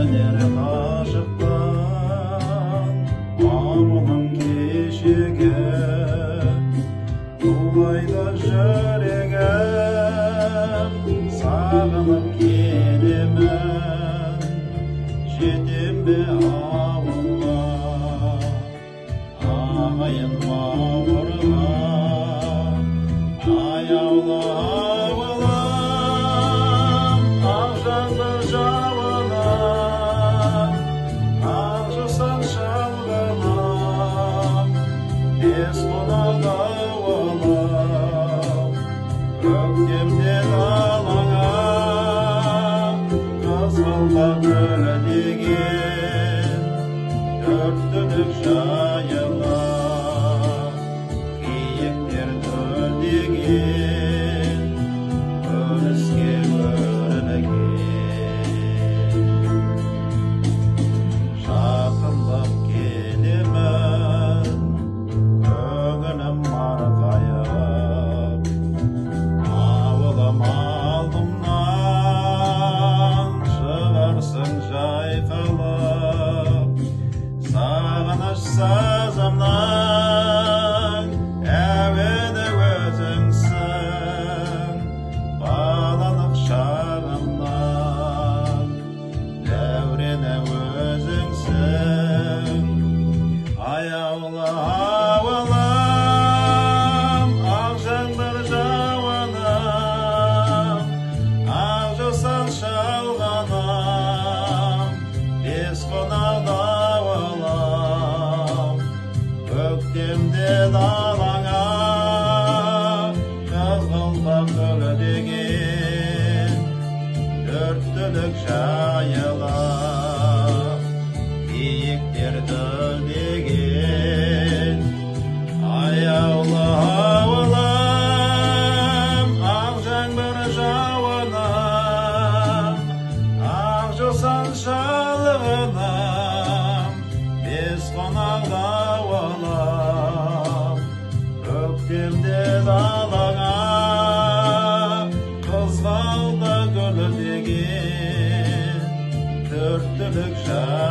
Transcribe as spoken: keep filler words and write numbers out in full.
Сөнер қашықтан ауылым кешегі, тулайды жүрегім, сағынып келемін, жетем бе ауылға, ағайын бауырға. Аяулы ауылым, ақ жаңбыр жауынып, ақ жусан шалғынып, бес қонақ ауылым, көктемде далаңа қызғалдақ гүлдеген, төрт түлік жайылып, киіктер төлдеген, өріске өрілген. Жақындап келемін, көңілім марқайып, ауылым алдымнан шығарсың жайқалып, сағыныш сазымнан әуені өзіңсің, балалық шағымнан дәурені өзіңсің. Аяулы ауылым, ақ жаңбыр жауынып, ақ жусан шалғынып, бес қонақ ауылым, көктемде далаңа қызғалдақ гүлдеген, төрт түлік жайылып, киіктер төлдеген. Аяулы ауылым, ақ жаңбыр жауынып, ақ жусан шалғынып, бес қонақ ауылым, көктемде далаңа қызғалдақ гүлдеген, төрт түлік жайылып,